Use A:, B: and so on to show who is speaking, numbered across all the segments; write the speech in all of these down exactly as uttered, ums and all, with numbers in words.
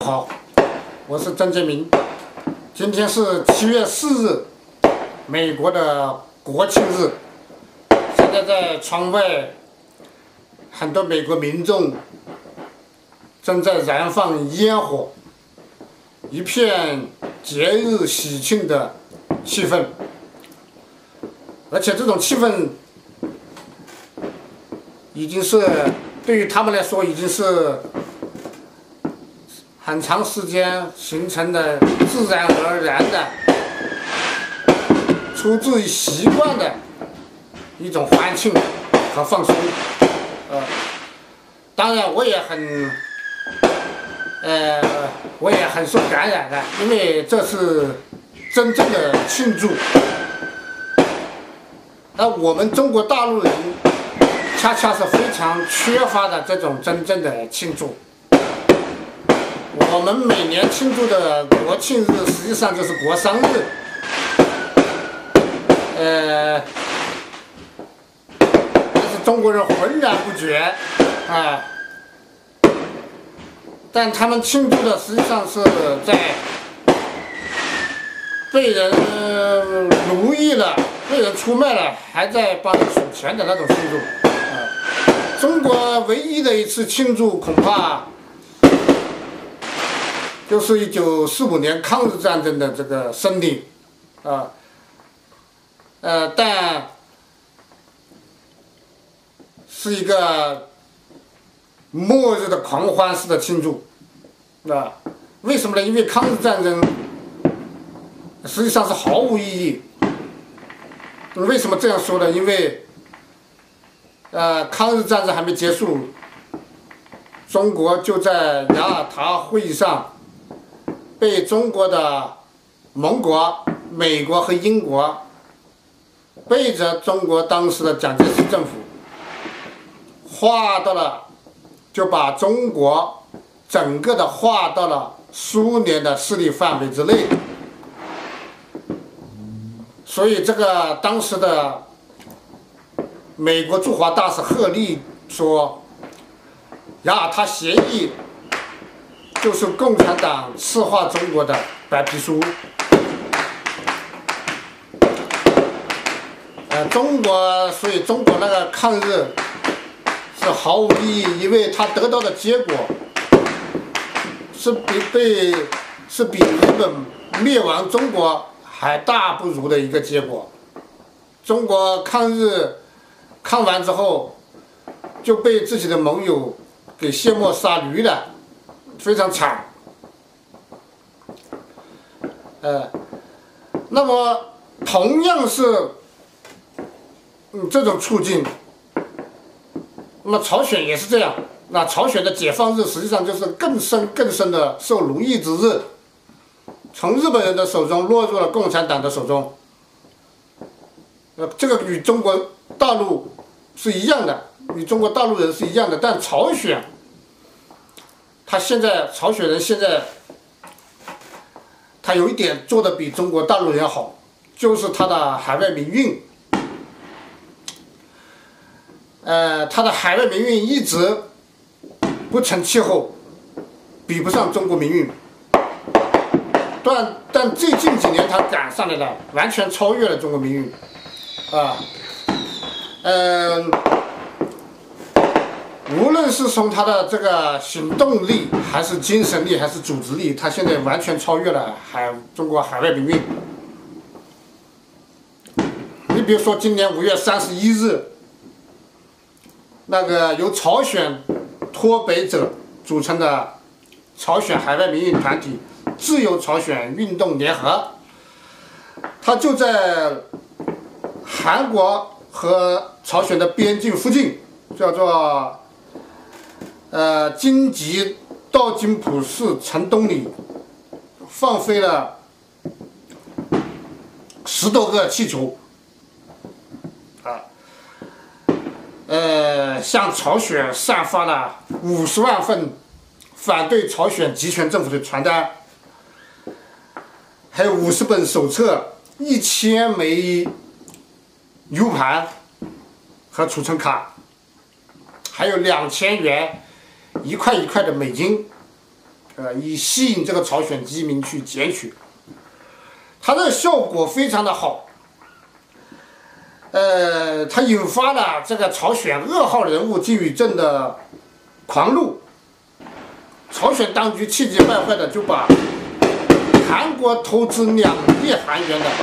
A: 好，我是曾建明。今天是七月四日，美国的国庆日。现在在窗外，很多美国民众正在燃放烟火，一片节日喜庆的气氛。而且这种气氛已经是对于他们来说，已经是很长时间形成的自然而然的、出自于习惯的一种欢庆和放松。呃，当然我也很，呃，我也很受感染的，因为这是真正的庆祝。而我们中国大陆人恰恰是非常缺乏的这种真正的庆祝。我们每年庆祝的国庆日，实际上就是国殇日。呃，但是中国人浑然不觉啊。但他们庆祝的实际上是在被人奴役了、被人出卖了，还在帮人数钱的那种庆祝。啊，中国唯一的一次庆祝，恐怕就是一九四五年抗日战争的这个胜利，啊，呃，但是一个末日的狂欢式的庆祝，啊，为什么呢？因为抗日战争实际上是毫无意义。为什么这样说呢？因为，呃，抗日战争还没结束，中国就在雅尔塔会议上被中国的盟国、美国和英国背着中国当时的蒋介石政府划到了，就把中国整个的划到了苏联的势力范围之内。所以这个当时的美国驻华大使贺立说，雅尔塔协议就是共产党赤化中国的白皮书。呃，中国，所以中国那个抗日是毫无意义，因为他得到的结果是比被是比日本灭亡中国还大不如的一个结果。中国抗日抗完之后，就被自己的盟友给卸磨杀驴了，非常惨。呃，那么同样是嗯这种处境，那么朝鲜也是这样。那朝鲜的解放日实际上就是更深更深的受奴役之日。从日本人的手中落入了共产党的手中，呃，这个与中国大陆是一样的，与中国大陆人是一样的。但朝鲜，他现在朝鲜人现在，他有一点做的比中国大陆人要好，就是他的海外民运，呃，他的海外民运一直不成气候，比不上中国民运。但但最近几年他赶上来了，完全超越了中国民运，啊，嗯、呃，无论是从他的这个行动力，还是精神力，还是组织力，他现在完全超越了海中国海外民运。你比如说，今年五月三十一日，那个由朝鲜脱北者组成的朝鲜海外民运团体自由朝鲜运动联合，他就在韩国和朝鲜的边境附近，叫做呃京畿道津浦市城东里，放飞了十多个气球，啊，呃，向朝鲜散发了五十万份反对朝鲜集权政府的传单。还有五十本手册、一千枚 U 盘和储存卡，还有两千元一块一块的美金， 呃，以吸引这个朝鲜饥民去捡取。它的效果非常的好，呃，它引发了这个朝鲜二号人物金宇镇的狂怒，朝鲜当局气急败坏的就把韩国投资两亿韩元的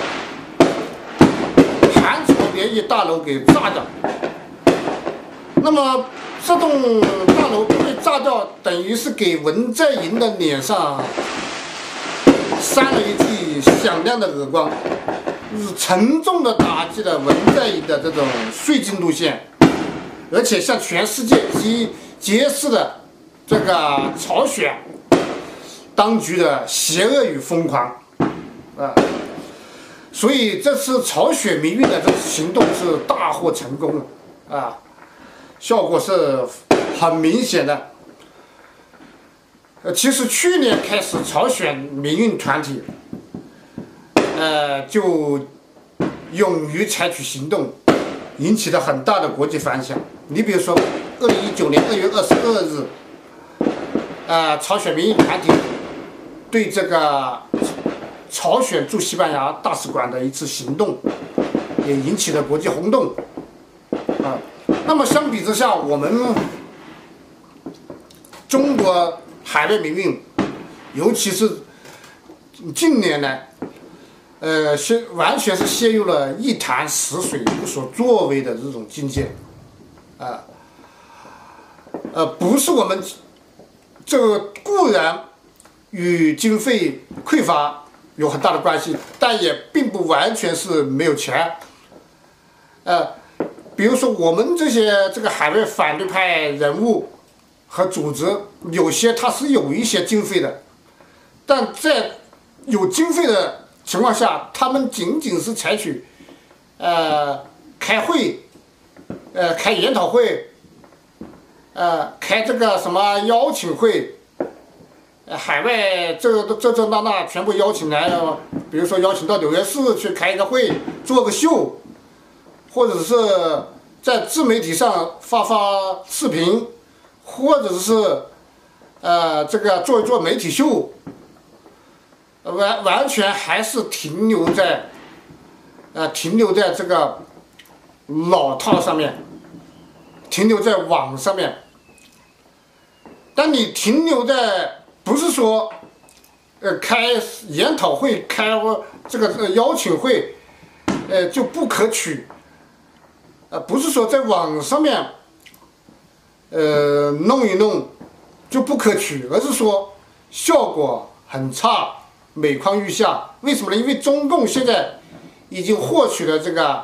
A: 韩朝联谊大楼给炸掉。那么这栋大楼被炸掉，等于是给文在寅的脸上扇了一记响亮的耳光，是沉重的打击了文在寅的这种绥靖路线，而且向全世界揭揭示了这个朝鲜当局的邪恶与疯狂啊！所以这次朝鲜民运的这次行动是大获成功啊，效果是很明显的。呃，其实去年开始，朝鲜民运团体，呃，就勇于采取行动，引起了很大的国际反响。你比如说，二零一九年二月二十二日，呃，朝鲜民运团体对这个朝鲜驻西班牙大使馆的一次行动，也引起了国际轰动。啊，那么相比之下，我们中国海外民运，尤其是近年来，呃，陷完全是陷入了一潭死水、无所作为的这种境界，啊，呃，不是我们这个固然与经费匮乏有很大的关系，但也并不完全是没有钱，呃，比如说我们这些这个海外反对派人物和组织，有些它是有一些经费的，但在有经费的情况下，他们仅仅是采取，呃，开会，呃，开研讨会，呃，开这个什么邀请会，呃、海外这这这那那全部邀请来了，比如说邀请到纽约市去开一个会，做个秀，或者是在自媒体上发发视频。或者是，呃，这个做一做媒体秀，完完全还是停留在，呃，停留在这个老套上面，停留在网上面。当你停留在不是说，呃，开研讨会、开这个邀请会，呃，就不可取，呃，不是说在网上面。呃，弄一弄就不可取，而是说效果很差，每况愈下。为什么呢？因为中共现在已经获取了这个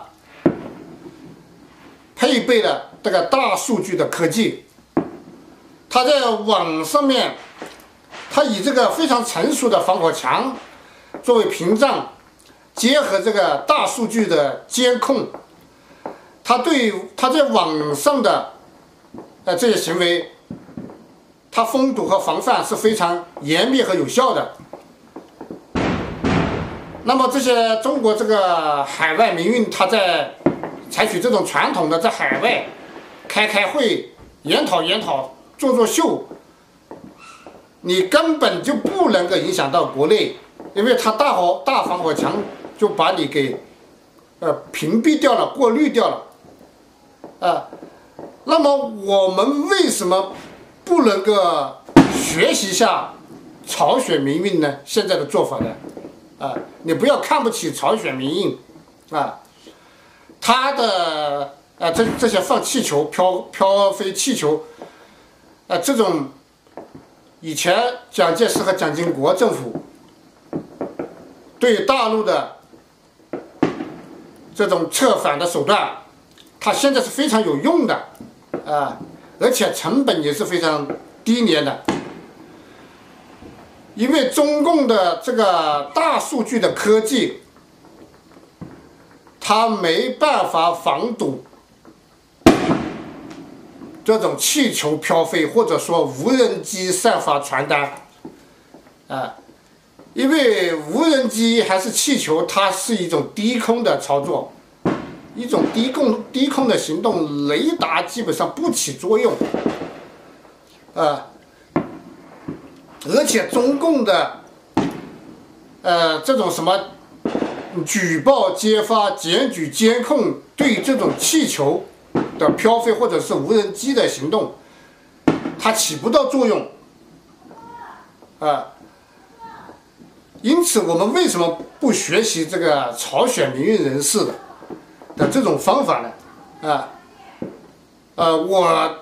A: 配备了这个大数据的科技，它在网上面，它以这个非常成熟的防火墙作为屏障，结合这个大数据的监控，它对它在网上的。呃，这些行为，它封堵和防范是非常严密和有效的。那么这些中国这个海外民运，它在采取这种传统的在海外开开会、研讨研讨、做做秀，你根本就不能够影响到国内，因为它大火大防火墙就把你给呃屏蔽掉了、过滤掉了，啊、呃。那么我们为什么不能够学习一下朝鲜民运呢？现在的做法呢？啊，你不要看不起朝鲜民运，啊，他的啊这这些放气球、飘飘飞气球，啊这种以前蒋介石和蒋经国政府对大陆的这种策反的手段，它现在是非常有用的。啊，而且成本也是非常低廉的，因为中共的这个大数据的科技，它没办法防堵这种气球飘飞，或者说无人机散发传单，啊，因为无人机还是气球，它是一种低空的操作。一种低空低空的行动，雷达基本上不起作用，啊， 而且中共的呃这种什么举报、揭发、检举、监控，对这种气球的飘飞或者是无人机的行动，它起不到作用啊。因此，我们为什么不学习这个朝鲜民运人士的的这种方法呢？啊，呃，我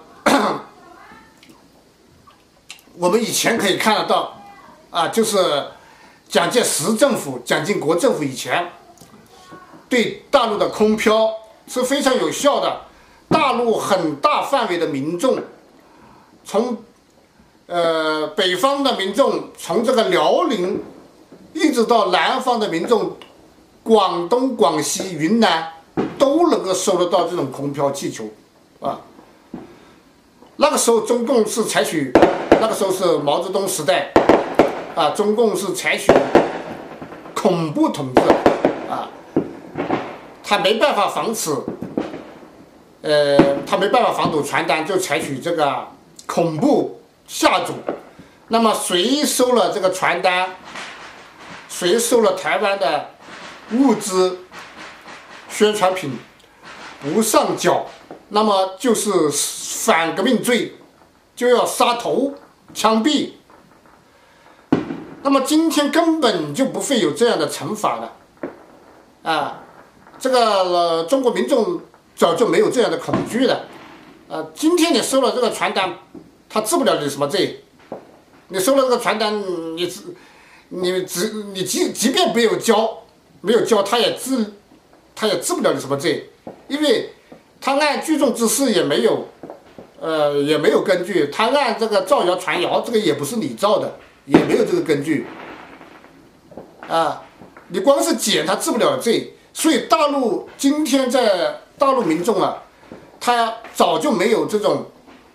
A: 我们以前可以看得到，啊，就是蒋介石政府、蒋经国政府以前对大陆的空飘是非常有效的。大陆很大范围的民众，从呃北方的民众，从这个辽宁。一直到南方的民众，广东、广西、云南都能够收得到这种空飘气球，啊，那个时候中共是采取，那个时候是毛泽东时代，啊，中共是采取恐怖统治，啊，他没办法防止，呃，他没办法防堵传单，就采取这个恐怖下阻。那么谁收了这个传单？谁收了台湾的物资、宣传品不上缴，那么就是反革命罪，就要杀头、枪毙。那么今天根本就不会有这样的惩罚了，啊，这个、呃、中国民众早就没有这样的恐惧了，啊，今天你收了这个传单，他治不了你什么罪，你收了这个传单，你治。你只你即即便没有交，没有交，他也治，他也治不了你什么罪，因为他按聚众之事也没有，呃也没有根据，他按这个造谣传谣，这个也不是你造的，也没有这个根据，啊，你光是检他治不了罪，所以大陆今天在大陆民众啊，他早就没有这种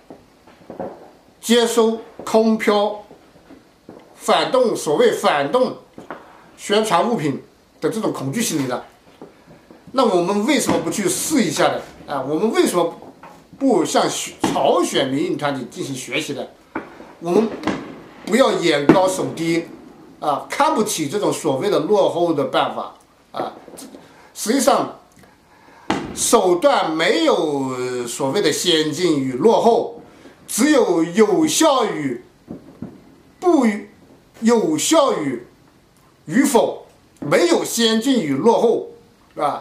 A: 接收空飘。反动所谓反动宣传物品的这种恐惧心理了，那我们为什么不去试一下呢？啊，我们为什么不向朝鲜民运团体进行学习呢？我们不要眼高手低，啊，看不起这种所谓的落后的办法啊。实际上，手段没有所谓的先进与落后，只有有效与不有效与与否，没有先进与落后，啊，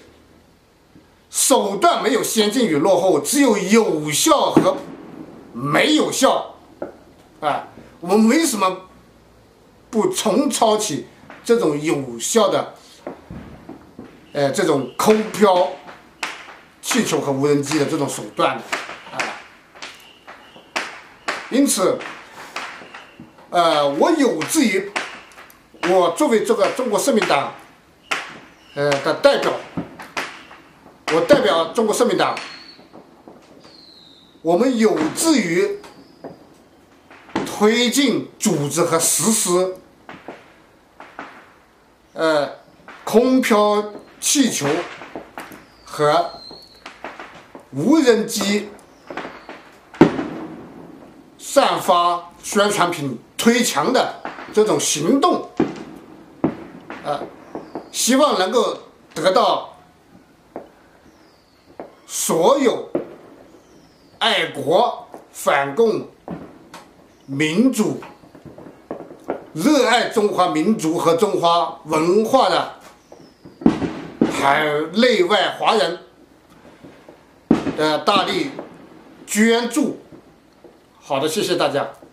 A: 手段没有先进与落后，只有有效和没有效，啊，我们为什么不重操起这种有效的，呃，这种空飘气球和无人机的这种手段呢？啊，因此。呃，我有志于，我作为这个中国社民党，呃的代表，我代表中国社民党，我们有志于推进、组织和实施，呃，空飘气球和无人机散发宣传品。推强的这种行动，呃，希望能够得到所有爱国、反共、民主、热爱中华民族和中华文化的海内外华人的大力捐助。好的，谢谢大家。